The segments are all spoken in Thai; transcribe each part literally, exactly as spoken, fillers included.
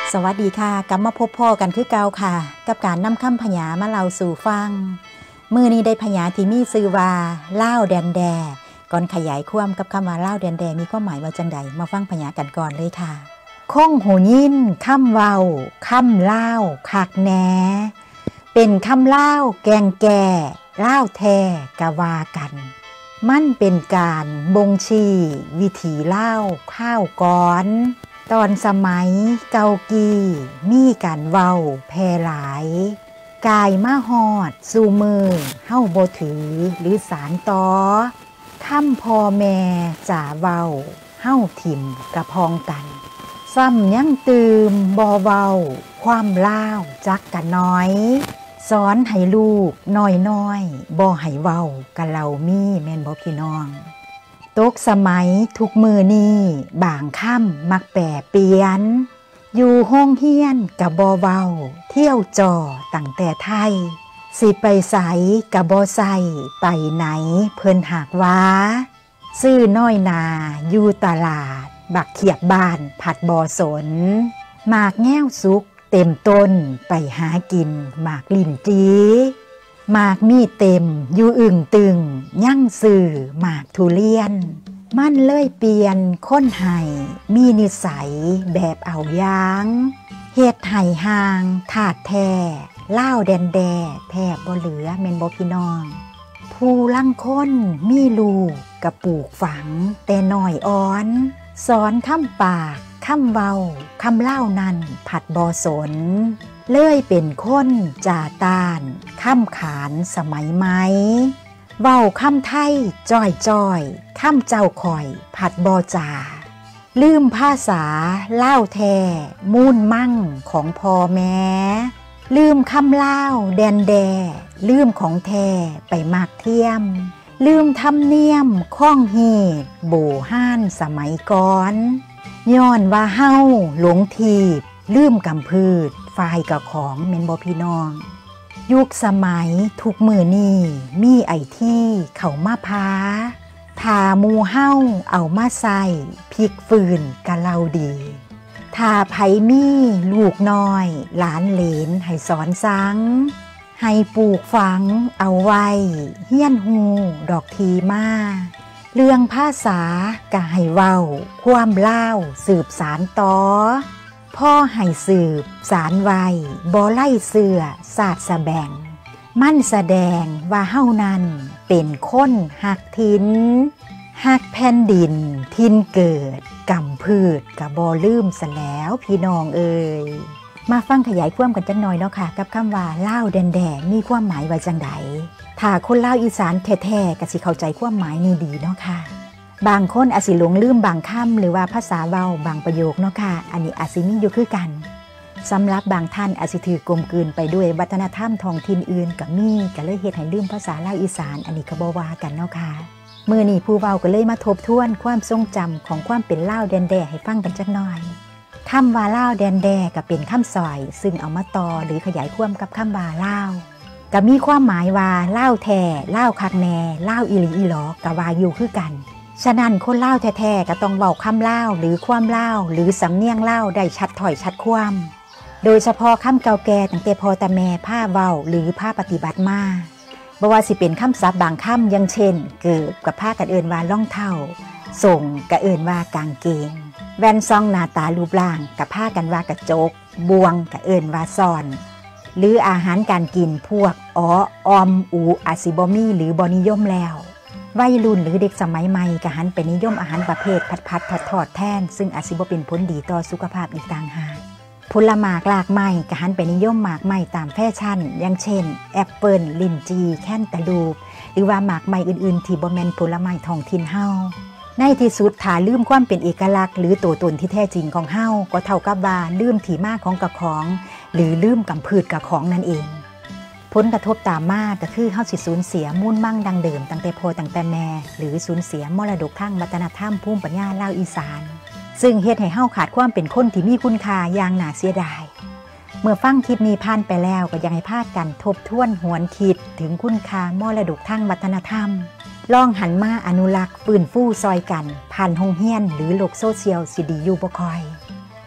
สวัสดีค่ะกลับมาพบพ่อกันคือเก่าค่ะกับการนำคำพญามาเล่าสู่ฟังมื้อนี้ได้พญาที่มีชื่อว่าลาวแดนแดก่อนขยายความกับคำว่าลาวแดนแดมีความหมายว่าจังใดมาฟังพญากันก่อนเลยค่ะคงหูยินคำเว้าคำลาวคักแหนเป็นคำลาวแกงแก่ลาวแท้กะว่ากันมันเป็นการบ่งชี้วิถีลาวข้าวก่อนตอนสมัยเก่ากี้มีการเว้าแพร่หลายกายมาฮอดสู่มือเฮาบ่ถือหรือสารต่อคำพ่อแม่จ่าเว้าเฮาถิ่มกระพองกันซ้ำยังตืมบ่เว้าความลาวจักกันน้อยสอนให้ลูกน้อยๆบ่ให้เว้ากะเล่ามีแม่นบ่พี่น้องตกสมัยทุกมือนี้บางค่ำมักแปรเปลี่ยนอยู่ห้องเฮียนกับบ่เว้าเที่ยวจ่อตั้งแต่ไทยสิไปใสกับบ่ใส่ไปไหนเพิ่นหากว่าซื้อน้อยนาอยู่ตลาดบักเขียบบ้านผัดบ่สนหมากแง้วสุกเต็มต้นไปหากินหมากลิ้นจีหมากมีเต็มอยู่อึ่งตึงยั่งสื่อหมากทุเรียนมันเลยเปลี่ยนคนไห้มีนิสัยแบบเอาอย่าง เฮ็ดไห้ห่างถาดแท้ล่าวแดนแดแทบบ่เหลือแม่นบ่พี่น้องผู้ลังคนมีลูกกะปลูกฝังแต่น้อยอ่อนสอนคำปากคำเว้าคำเล่านั้นผัดบ่สนเลยเป็นคนจ่าตานคำขานสมัยใหม่เว้าคำไทยจ้อยจ้อยคำเจ้าข่อยผัดบ่จ่าลืมภาษาเล่าแท้มูนมั่งของพ่อแม่ลืมคำเล่าแดนแดลืมของแท้ไปมากเทียมลืมทำเนียมข้องเหตุโบห้านสมัยก่อนย้อนว่าเฮาหลงทีบลืมกำพืชฝ่ายกับของเมนบอพี่น้องยุคสมัยทุกมือนี่มีไอที่เขามาพาทามูเฮาเอามาใส่พริกฟืนกะเล่าดีทาไผมีลูกน้อยหลานเหลนให้สอนสังให้ปลูกฝังเอาไว้เฮียนหูดอกทีมาเรื่องภาษากะให้เว้าความเล่าสืบสารต่อพ่อให้สืบสารไว้บ่ไล่เสือศาสตร์สะแบ่งมั่นแสดงว่าเฮานั้นเป็นคนหักทินหักแผ่นดินทินเกิดกำพืชกะบ่ลืมซะแล้วพี่น้องเอ่ยมาฟังขยายความกันจังหน่อยเนาะค่ะกับคำว่าลาวแดนแดมีความหมายว่าจังใดถ้าคนลาวอีสานแท้ๆก็สิเข้าใจความหมายนี้ดีเนาะค่ะบางคนอาจสิหลงลืมบางคำหรือว่าภาษาเว้าบางประโยคเนาะค่ะอันนี้อาจสิมีอยู่คือกันสำหรับบางท่านอาจสิถือกลมกลืนไปด้วยวัฒนธรรมท้องถิ่นอื่นก็มีก็เลยเฮ็ดให้ลืมภาษาลาวอีสานอันนี้ก็บ่ว่ากันเนาะค่ะมื้อนี้ผู้เว้าก็เลยมาทบทวนความทรงจำของความเป็นลาวแดนแดให้ฟังกันจักหน่อยคำว่าลาวแดนแดก็เป็นคำสอยซึ่งเอามาต่อหรือขยายความกับคำว่าลาวก็มีความหมายว่าลาวแท้ลาวคักแน่ลาวอีหลีอีหลอก็ว่าอยู่คือกันฉะนั้นคนลาวแท้ๆก็ต้องเว้าคำลาวหรือความลาวหรือสำเนียงลาวได้ชัดถ้อยชัดความโดยเฉพาะคำเก่าแก่ตั้งแต่พ่อตาแม่พาเว้าหรือพาปฏิบัติมาบ่ว่าสิเป็นคำศัพท์บางคำอย่างเช่นเกิดกับพากันเอิ้นว่ารองเท้าส่งก็เอิ้นว่ากางเกงแว่นซองหน้าตารูปร่างกับพากันว่ากระจกบวงก็เอิ้นว่าซ่อนหรืออาหารการกินพวกอ๋อออมอูอาซิบอมี่หรือบอนิยมแล้ววัยรุ่นหรือเด็กสมัยใหม่ก็หันไปนิยมอาหารประเภทผัดๆทอดๆแทนซึ่งอาจสิบ่เป็นผลดีต่อสุขภาพอีกต่างหากผลหมากหลากไม้ก็หันไปนิยมหมากไม้ตามแฟชั่นอย่างเช่นแอปเปิลลิ้นจีแคนตาลูปหรือว่าหมากไม้อื่นๆที่บ่แม่นผลไม้ท้องถิ่นเฮาในที่สุดถ้าลืมความเป็นเอกลักษณ์หรือตัวตนที่แท้จริงของเฮาก็เท่ากับว่าลืมที่มาของกะของหรือลืมกำพืชกะของนั่นเองผลกระทบตามมาก็คือเฮาสิสูญเสียมูลมั่งดังเดิมตั้งแต่พ่อตั้งแต่แม่หรือสูญเสียมรดกทางวัฒนธรรมภูมิปัญญาลาวอีสานซึ่งเฮ็ดให้เฮาขาดความเป็นคนที่มีคุณค่าอย่างน่าเสียดายเมื่อฟังคลิปนี้ผ่านไปแล้วก็ยังให้พากันทบทวนหวนคิดถึงคุณค่ามรดกทางวัฒนธรรมลองหันมาอนุรักษ์ฟื้นฟูซอยกันผ่านโรงเรียนหรือโลกโซเชียลสิดีอยู่บ่ค่อย ค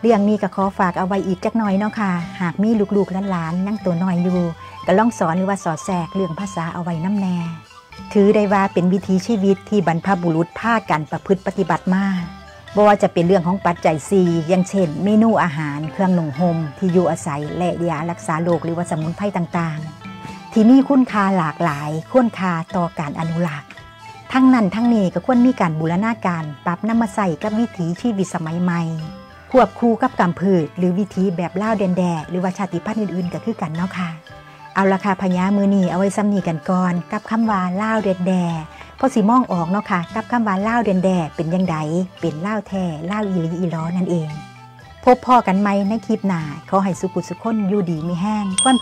เรื่องนี้ก็ขอฝากเอาไว้อีกจักหน่อยเนาะค่ะหากมีลูกๆหลานๆยังตัวน้อยอยู่ก็ลองสอนหรือว่าสอดแทรกเรื่องภาษาเอาไว้น้ำแน่ถือได้ว่าเป็นวิถีชีวิตที่บรรพบุรุษพากันประพฤติปฏิบัติมาบ่ว่าจะเป็นเรื่องของปัจจัยสี่อย่างเช่นเมนูอาหารเครื่องนุ่งห่มที่อยู่อาศัยและยารักษาโรคหรือว่าสมุนไพรต่างๆที่มีคุณค่าหลากหลายควรค่าต่อการอนุรักษ์ทั้งนั้นทั้งนี้ก็ควรมีการบูรณาการปรับนำมาใส่กับวิถีชีวิตสมัยใหม่ควบคู่กับกำพืชหรือวิธีแบบล่าวแดนแดหรือว่าชาติพันธุ์อื่นๆก็คือกันเนาะค่ะเอาละค่ะพญามือนี้เอาไว้ซ้ำนี้กันก่อนกับคำว่าล่าวแดนแดพอสิมองออกเนาะค่ะกับคำว่าล่าวแดนแดเป็นยังไงเป็นล่าวแท้ล่าวอีหลีอีล้อนั่นเองพบพ่อกันไหมในคลิปหน้าขอให้สุขุสุขคนอยู่ดีมีแห้งความ